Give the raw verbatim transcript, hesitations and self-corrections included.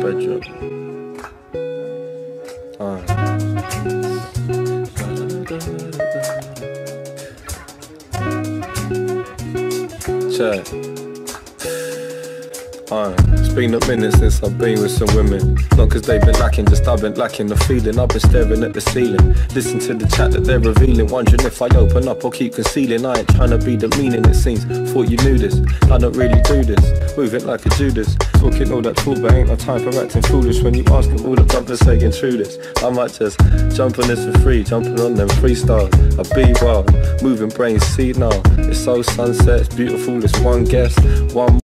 bedroom. Alright. Check. Alright. It's been a minute since I've been with some women. Not cause they've been lacking, just I've been lacking the feeling. I've been staring at the ceiling, listen to the chat that they're revealing, wondering if I open up or keep concealing. I ain't trying to be demeaning, it seems. Thought you knew this, I don't really do this. Moving like a Judas, talking all that talk, but ain't no time for acting foolish. When you ask them all the brothers saying true this, I might just jump on this for free, jumping on them freestyles. I be wild, moving brains, see now. It's so sunset, it's beautiful, it's one guess, one